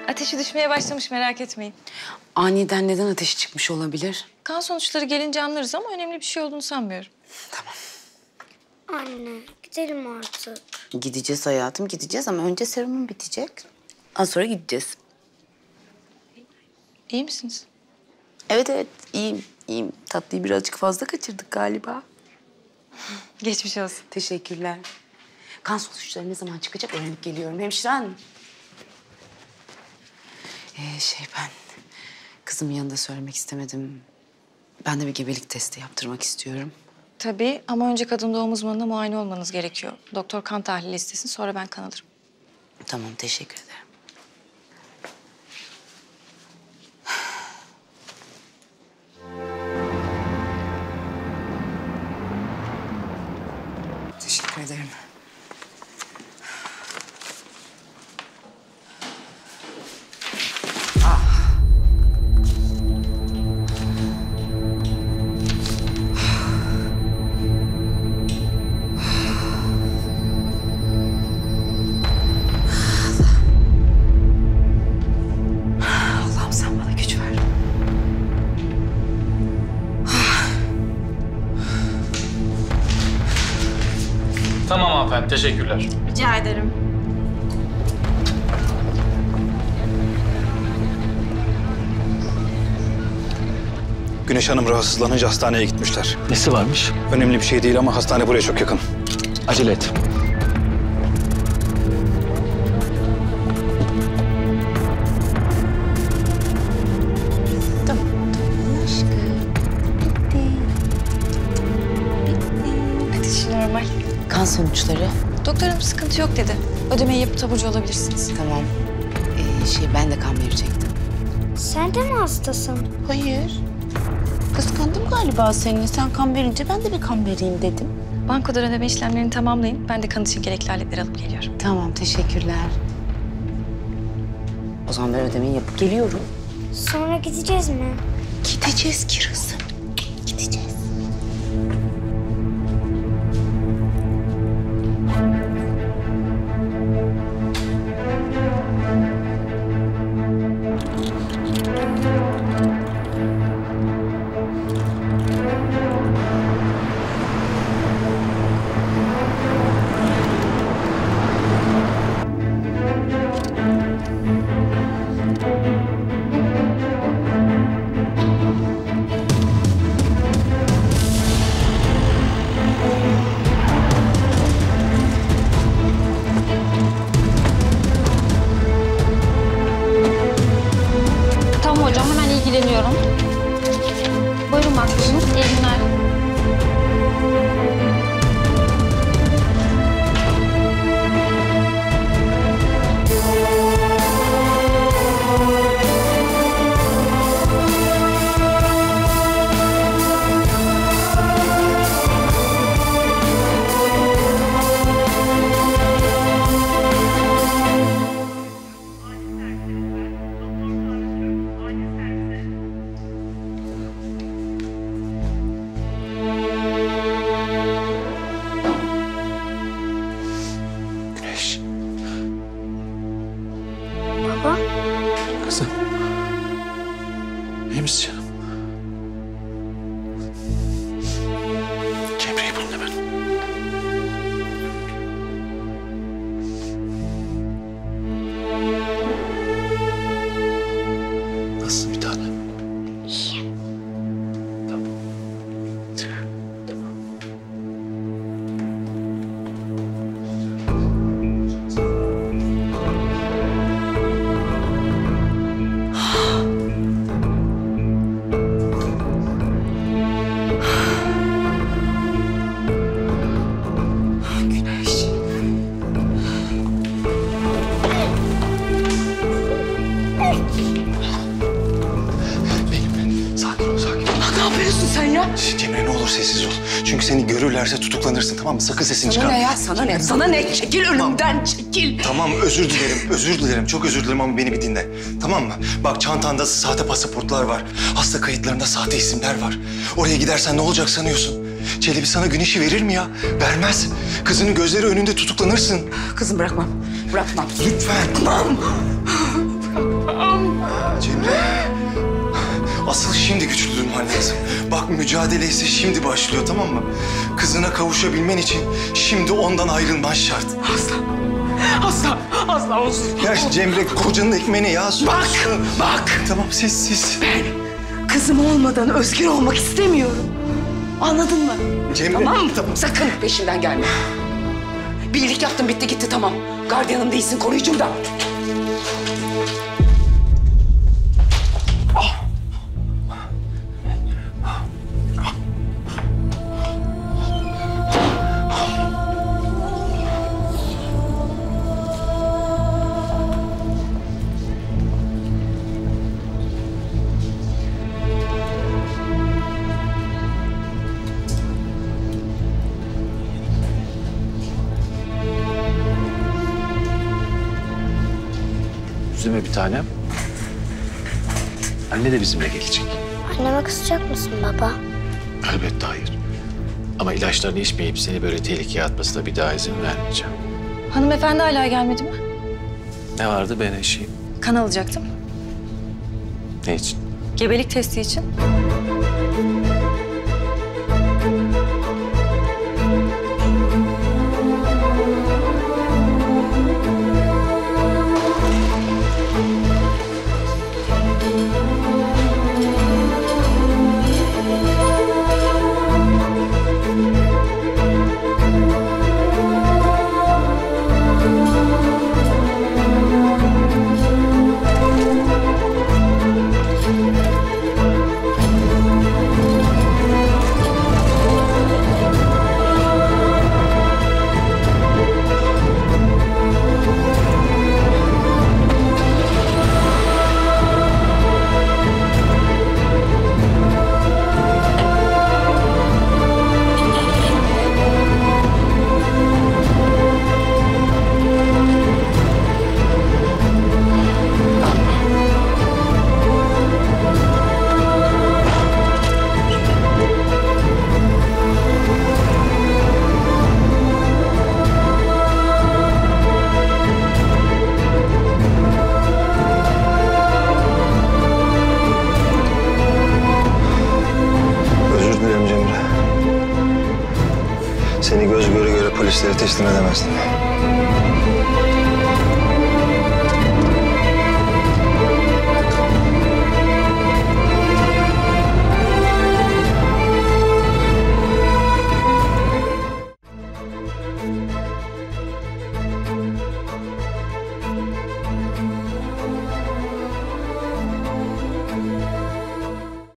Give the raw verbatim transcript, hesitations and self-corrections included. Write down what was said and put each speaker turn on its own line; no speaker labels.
Ateşi düşmeye başlamış, merak etmeyin.
Aniden neden ateşi çıkmış olabilir?
Kan sonuçları gelince anlarız ama önemli bir şey olduğunu sanmıyorum.
Tamam.
Anne, gidelim artık.
Gideceğiz hayatım, gideceğiz ama önce serumun bitecek. Az sonra gideceğiz.
İyi misiniz?
Evet evet, iyiyim, iyiyim. Tatlıyı birazcık fazla kaçırdık galiba.
Geçmiş olsun.
Teşekkürler. Kan sonuçları ne zaman çıkacak öğrenip geliyorum hemşire hanım. Ee, şey ben kızımın yanında söylemek istemedim. Ben de bir gebelik testi yaptırmak istiyorum.
Tabii ama önce kadın doğum uzmanına muayene olmanız gerekiyor. Doktor kan tahlili istesin, sonra ben kan alırım.
Tamam, teşekkür ederim. Teşekkür ederim. Allah'ım sen bana güç ver.
Tamam hanımefendi, teşekkürler.
Rica ederim.
Güneş Hanım rahatsızlanınca hastaneye gitmişler.
Nesi varmış?
Önemli bir şey değil ama hastane buraya çok yakın.
Acele et.
Tamam, tamam aşkım. Bitti. Bitti.
Ateşi normal.
Kan sonuçları.
Doktorum sıkıntı yok dedi. Ödemeyi yapıp taburcu olabilirsiniz.
Tamam. Ee, şey ben de kan verecektim.
Sen de mi hastasın?
Hayır. Kıskandım galiba seni. Sen kan verince ben de bir kan vereyim dedim.
Bankodan ödeme işlemlerini tamamlayın. Ben de kan için gerekli aletleri alıp geliyorum.
Tamam, teşekkürler. O zaman ben ödemeyi yapıp geliyorum.
Sonra gideceğiz mi?
Gideceğiz Kiraz'ım. Gideceğiz.
Tamam hocam, hemen ilgileniyorum. Buyurun Makbul'unuz. İyi günler.
Güneş.
Baba,
Kızım. İyi misin canım? Cemre'yi bulun hemen. Nasılsın bir tane?
iyiyim.
Tamam.
Güneş.
Benim. Sakin ol, sakin ol.
Ne yapıyorsun sen ya?
Cemre ne olur sessiz ol. Çünkü seni görürlerse tutuklanırsın, tamam mı? Sakın sesini
Sana
çıkarma.
ne ya? Sana ne? Sana ne? Çekil önümden, çekil.
Tamam, özür dilerim, özür dilerim. Çok özür dilerim ama beni bir dinle. Tamam mı? Bak çantanda sahte pasaportlar var. Hasta kayıtlarında sahte isimler var. Oraya gidersen ne olacak sanıyorsun? Çelebi sana Güneş'i verir mi ya? Vermez. Kızının gözleri önünde tutuklanırsın.
Kızım bırakmam. Bırakmam.
Lütfen.
Bırakmam.
Cemre, asıl şimdi güçlü durman lazım. Bak mücadele ise şimdi başlıyor, tamam mı? Kızına kavuşabilmen için şimdi ondan ayrılman şart.
Asla. Asla. Asla olsun.
Ya Cemre, kocanın ekmeğine yağ sür.
Bak, bak.
Tamam, sessiz.
Ben kızım olmadan özgür olmak istemiyorum. Anladın mı?
Cemre,
Tamam mı?
tamam.
Sakın peşinden gelme. Bir iyilik yaptın, bitti gitti, tamam. Gardiyanım değilsin, koruyucum da.
Üzülme bir tanem. Anne de bizimle gelecek.
Anneme kızacak mısın baba?
Elbette hayır. Ama ilaçlarını içmeyip seni böyle tehlikeye atmasına bir daha izin vermeyeceğim.
Hanımefendi hala gelmedi mi?
Ne vardı ben eşiyim?
Kan alacaktım.
Ne için?
Gebelik testi için.
Özür dilerim Cemre. Seni göz göre göre polislere teslim edemezdim.